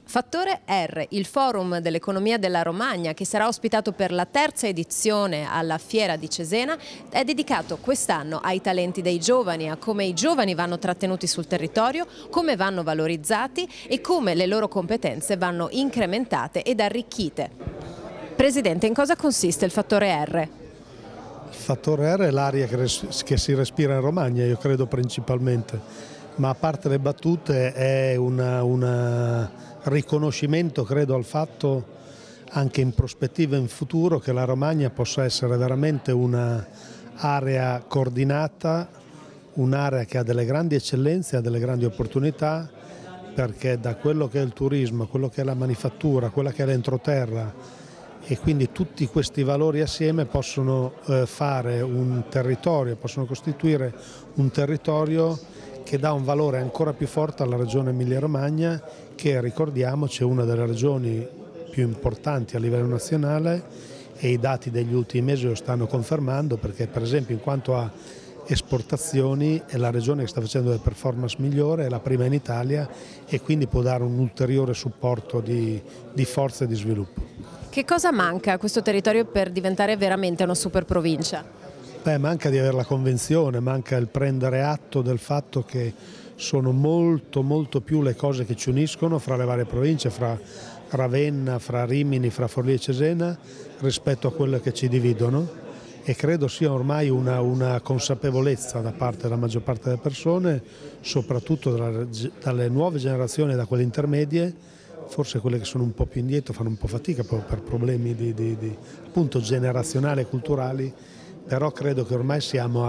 Fattore R, il forum dell'economia della Romagna, che sarà ospitato per la terza edizione alla Fiera di Cesena, è dedicato quest'anno ai talenti dei giovani, a come i giovani vanno trattenuti sul territorio, come vanno valorizzati e come le loro competenze vanno incrementate ed arricchite. Presidente, in cosa consiste il fattore R? Il fattore R è l'aria che si respira in Romagna, io credo principalmente, ma a parte le battute è un riconoscimento, credo, al fatto, anche in prospettiva in futuro, che la Romagna possa essere veramente un'area coordinata, un'area che ha delle grandi eccellenze, ha delle grandi opportunità, perché da quello che è il turismo, quello che è la manifattura, quella che è l'entroterra, e quindi tutti questi valori assieme possono fare un territorio, possono costituire un territorio che dà un valore ancora più forte alla regione Emilia-Romagna, che, ricordiamoci, è una delle regioni più importanti a livello nazionale, e i dati degli ultimi mesi lo stanno confermando, perché per esempio in quanto a esportazioni è la regione che sta facendo le performance migliori, è la prima in Italia, e quindi può dare un ulteriore supporto di forza e di sviluppo. Che cosa manca a questo territorio per diventare veramente una super provincia? Manca di avere la convenzione, manca il prendere atto del fatto che sono molto più le cose che ci uniscono fra le varie province, fra Ravenna, fra Rimini, fra Forlì e Cesena, rispetto a quelle che ci dividono, e credo sia ormai una consapevolezza da parte della maggior parte delle persone, soprattutto dalle nuove generazioni e da quelle intermedie. Forse quelle che sono un po' più indietro fanno un po' fatica per problemi appunto generazionali e culturali, però credo che ormai siamo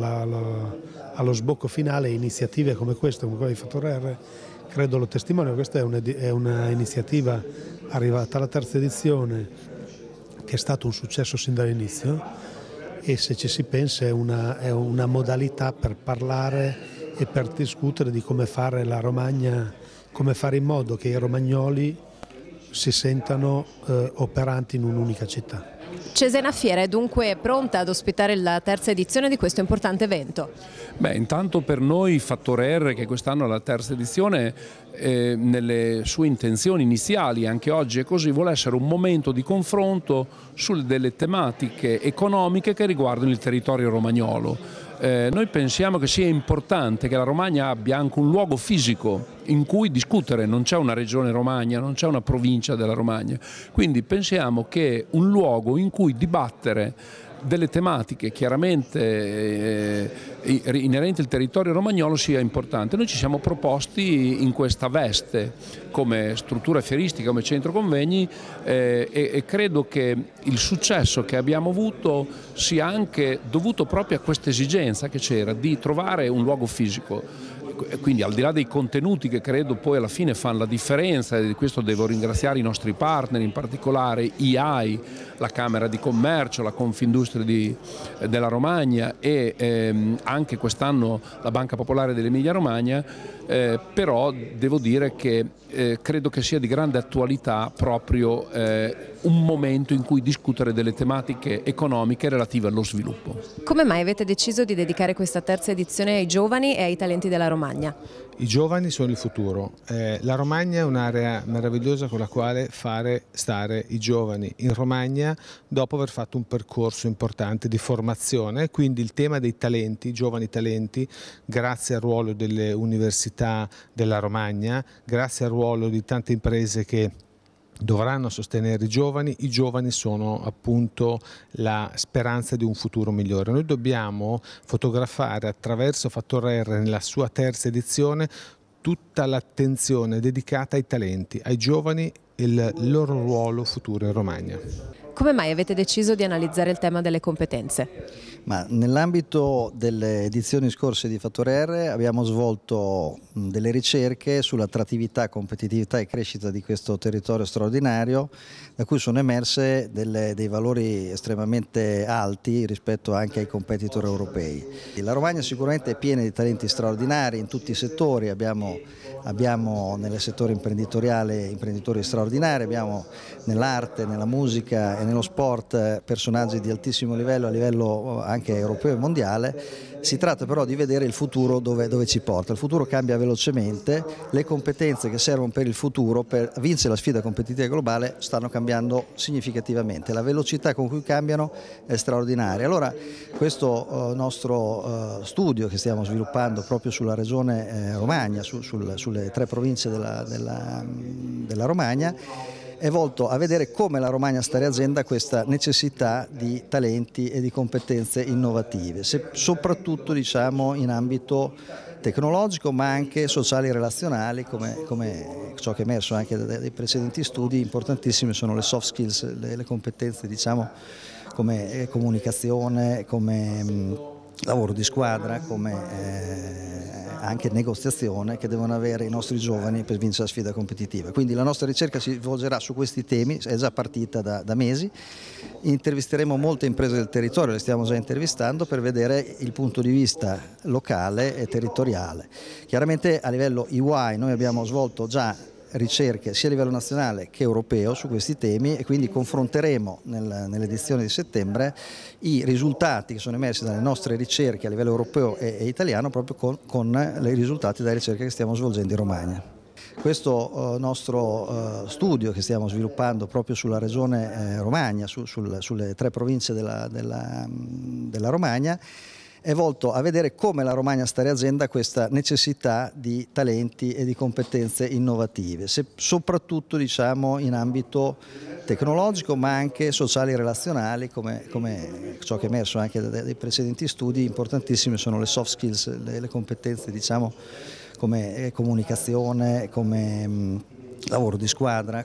allo sbocco finale, e iniziative come questa, come quella di Fattore R, credo lo testimoniano. Questa è una iniziativa arrivata alla terza edizione, che è stato un successo sin dall'inizio, e se ci si pensa è una modalità per parlare e per discutere di come fare la Romagna, come fare in modo che i romagnoli si sentano operanti in un'unica città. Cesena Fiera è dunque pronta ad ospitare la terza edizione di questo importante evento? Intanto per noi Fattore R, che quest'anno è la terza edizione, nelle sue intenzioni iniziali, anche oggi è così, vuole essere un momento di confronto su delle tematiche economiche che riguardano il territorio romagnolo. Noi pensiamo che sia importante che la Romagna abbia anche un luogo fisico in cui discutere. Non c'è una regione Romagna, non c'è una provincia della Romagna, quindi pensiamo che un luogo in cui dibattere delle tematiche chiaramente inerenti al territorio romagnolo sia importante. Noi ci siamo proposti in questa veste come struttura fieristica, come centro convegni, e credo che il successo che abbiamo avuto sia anche dovuto proprio a questa esigenza che c'era di trovare un luogo fisico. Quindi, al di là dei contenuti che credo poi alla fine fanno la differenza, e di questo devo ringraziare i nostri partner, in particolare IAI, la Camera di Commercio, la Confindustria della Romagna e anche quest'anno la Banca Popolare dell'Emilia Romagna, però devo dire che credo che sia di grande attualità proprio un momento in cui discutere delle tematiche economiche relative allo sviluppo. Come mai avete deciso di dedicare questa terza edizione ai giovani e ai talenti della Romagna? I giovani sono il futuro. La Romagna è un'area meravigliosa con la quale fare stare i giovani in Romagna dopo aver fatto un percorso importante di formazione, quindi il tema dei talenti, i giovani talenti, grazie al ruolo delle università della Romagna, grazie al ruolo di tante imprese che dovranno sostenere i giovani sono appunto la speranza di un futuro migliore. Noi dobbiamo fotografare attraverso Fattore R nella sua terza edizione tutta l'attenzione dedicata ai talenti, ai giovani e il loro ruolo futuro in Romagna. Come mai avete deciso di analizzare il tema delle competenze? Nell'ambito delle edizioni scorse di Fattore R abbiamo svolto delle ricerche sull'attrattività, competitività e crescita di questo territorio straordinario, da cui sono emerse dei valori estremamente alti rispetto anche ai competitor europei. La Romagna sicuramente è piena di talenti straordinari in tutti i settori, abbiamo nel settore imprenditoriale imprenditori straordinari, abbiamo nell'arte, nella musica nello sport personaggi di altissimo livello, a livello anche europeo e mondiale. Si tratta però di vedere il futuro dove ci porta. Il futuro cambia velocemente, le competenze che servono per il futuro, per vincere la sfida competitiva globale, stanno cambiando significativamente. La velocità con cui cambiano è straordinaria. Allora questo nostro studio che stiamo sviluppando proprio sulla regione Romagna, sulle 3 province della Romagna, è volto a vedere come la Romagna sta reagendo a questa necessità di talenti e di competenze innovative, soprattutto diciamo in ambito tecnologico ma anche sociali e relazionali, come ciò che è emerso anche dai precedenti studi. Importantissime sono le soft skills, le competenze diciamo come comunicazione, come lavoro di squadra, come anche negoziazione, che devono avere i nostri giovani per vincere la sfida competitiva. Quindi la nostra ricerca si svolgerà su questi temi, è già partita da mesi. Intervisteremo molte imprese del territorio, le stiamo già intervistando, per vedere il punto di vista locale e territoriale. Chiaramente a livello EY noi abbiamo svolto già ricerche sia a livello nazionale che europeo su questi temi e quindi confronteremo nell'edizione di settembre i risultati che sono emersi dalle nostre ricerche a livello europeo e italiano proprio con i risultati della ricerca che stiamo svolgendo in Romagna. Questo nostro studio che stiamo sviluppando proprio sulla regione Romagna, sulle 3 province della Romagna, è volto a vedere come la Romagna sta reagendo a questa necessità di talenti e di competenze innovative, soprattutto diciamo in ambito tecnologico ma anche sociali e relazionali, come ciò che è emerso anche dai precedenti studi. Importantissime sono le soft skills, le competenze diciamo come comunicazione, come lavoro di squadra,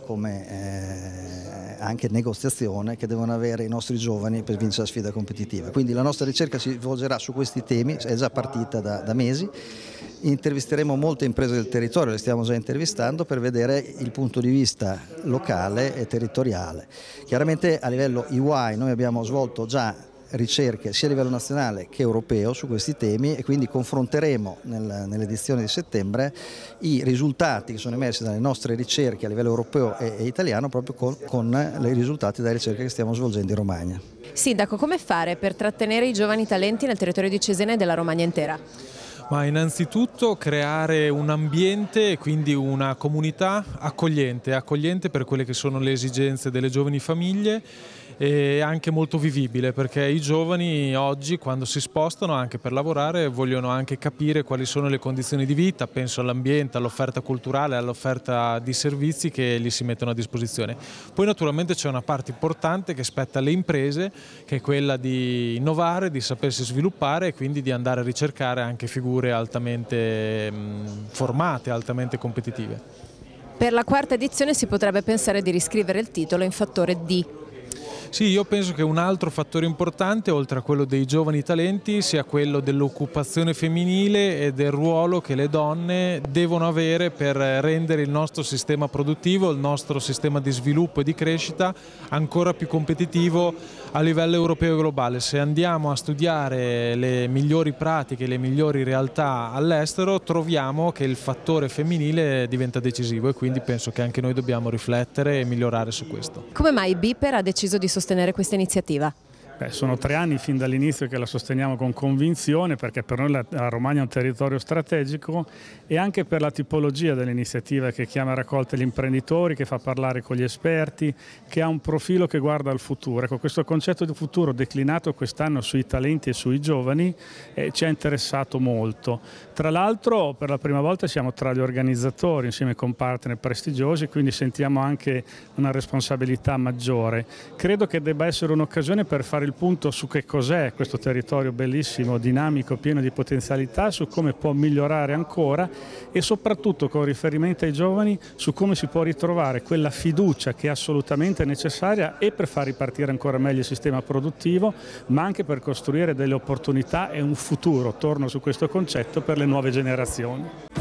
come anche negoziazione, che devono avere i nostri giovani per vincere la sfida competitiva. Quindi la nostra ricerca si svolgerà su questi temi, è già partita da mesi. Intervisteremo molte imprese del territorio, le stiamo già intervistando, per vedere il punto di vista locale e territoriale. Chiaramente a livello EY noi abbiamo svolto già ricerche sia a livello nazionale che europeo su questi temi e quindi confronteremo nell'edizione di settembre i risultati che sono emersi dalle nostre ricerche a livello europeo e italiano proprio con i risultati della ricerca che stiamo svolgendo in Romagna. Sindaco, come fare per trattenere i giovani talenti nel territorio di Cesena e della Romagna intera? Ma innanzitutto creare un ambiente e quindi una comunità accogliente per quelle che sono le esigenze delle giovani famiglie e anche molto vivibile, perché i giovani oggi quando si spostano anche per lavorare vogliono anche capire quali sono le condizioni di vita, penso all'ambiente, all'offerta culturale, all'offerta di servizi che gli si mettono a disposizione. Poi naturalmente c'è una parte importante che spetta alle imprese, che è quella di innovare, di sapersi sviluppare e quindi di andare a ricercare anche figure altamente formate, altamente competitive. Per la 4ª edizione si potrebbe pensare di riscrivere il titolo in fattore D. Sì, io penso che un altro fattore importante, oltre a quello dei giovani talenti, sia quello dell'occupazione femminile e del ruolo che le donne devono avere per rendere il nostro sistema produttivo, il nostro sistema di sviluppo e di crescita ancora più competitivo a livello europeo e globale. Se andiamo a studiare le migliori pratiche, le migliori realtà all'estero, troviamo che il fattore femminile diventa decisivo e quindi penso che anche noi dobbiamo riflettere e migliorare su questo. Come mai BPER ha deciso di sostenere questa iniziativa? Sono 3 anni fin dall'inizio che la sosteniamo con convinzione, perché per noi la Romagna è un territorio strategico e anche per la tipologia dell'iniziativa che chiama a raccolta gli imprenditori, che fa parlare con gli esperti, che ha un profilo che guarda al futuro. Ecco, questo concetto di futuro declinato quest'anno sui talenti e sui giovani ci ha interessato molto. Tra l'altro per la prima volta siamo tra gli organizzatori insieme con partner prestigiosi, quindi sentiamo anche una responsabilità maggiore. Credo che debba essere un'occasione per fare il punto su che cos'è questo territorio bellissimo, dinamico, pieno di potenzialità, su come può migliorare ancora e soprattutto con riferimento ai giovani su come si può ritrovare quella fiducia che è assolutamente necessaria e per far ripartire ancora meglio il sistema produttivo, ma anche per costruire delle opportunità e un futuro, torno su questo concetto, per le nuove generazioni.